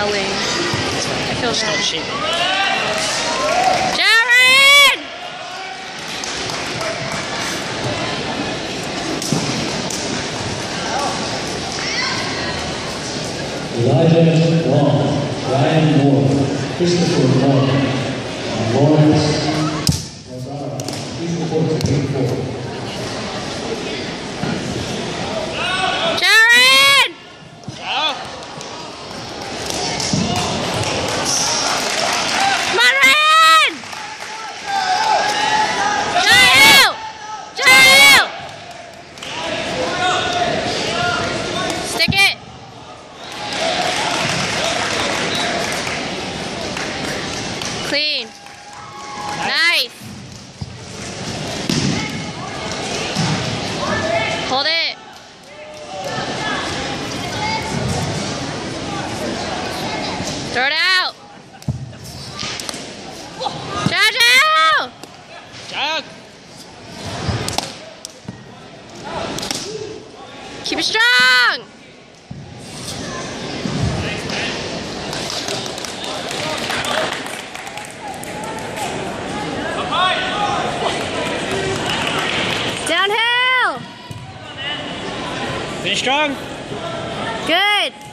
yelling. I feel Stop bad. shit. Jared! Elijah Long, Ryan Moore, Christopher Long, Lawrence Lazara. Please report to Game 4. Jared! Come on, Ryan! Jared! Jared! Stick it! Clean. Nice. Hold it. Throw it out. Jojo! Jack! Keep it strong. Downhill. Finish strong. Good.